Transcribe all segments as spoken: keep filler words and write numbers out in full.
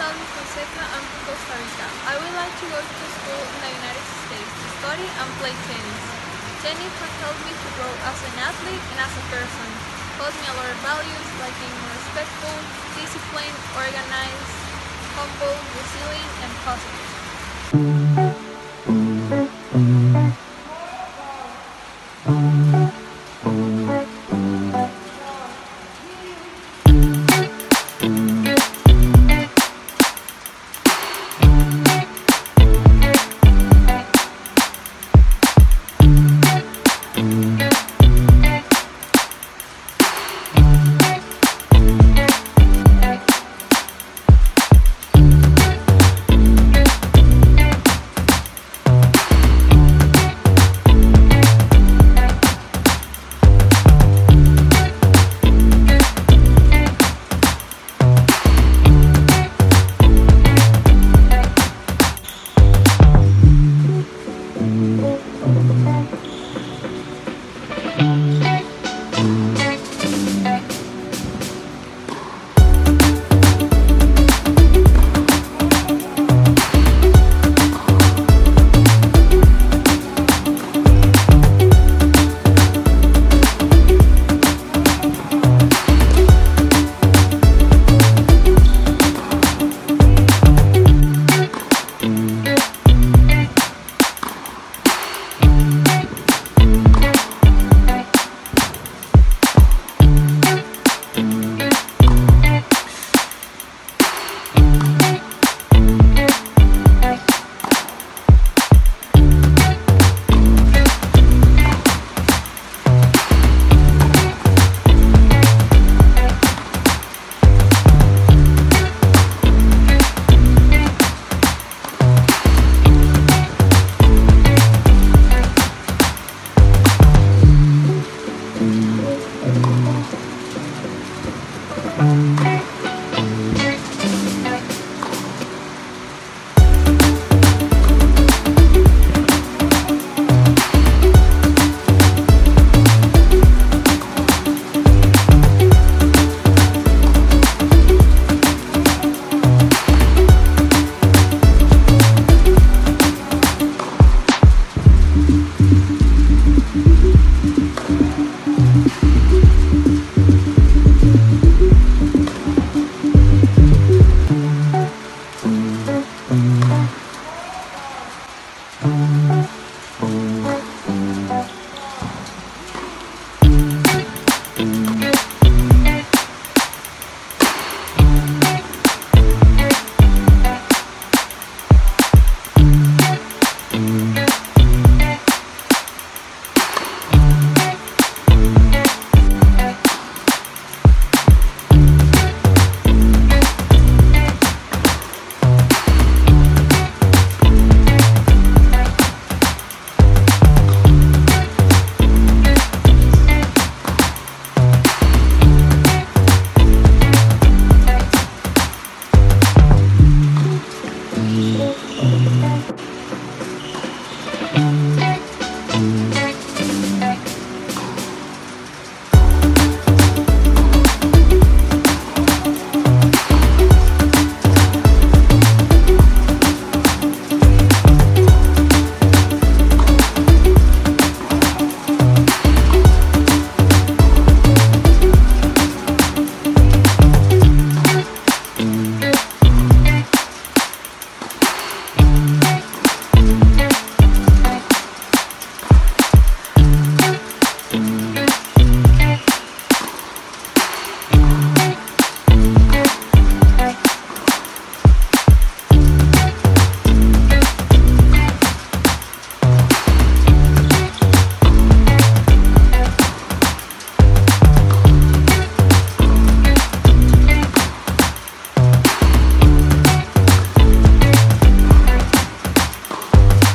call me Fonseca. I'm from Costa Rica. I would like to go to school in the United States to study and play tennis. Tennis has helped me to grow as an athlete and as a person. Taught me a lot of values like being more respectful, disciplined, organized, humble, resilient, and positive.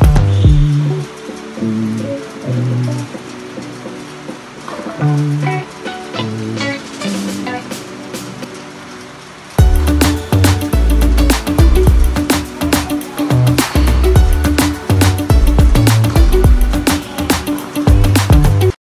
Thank you.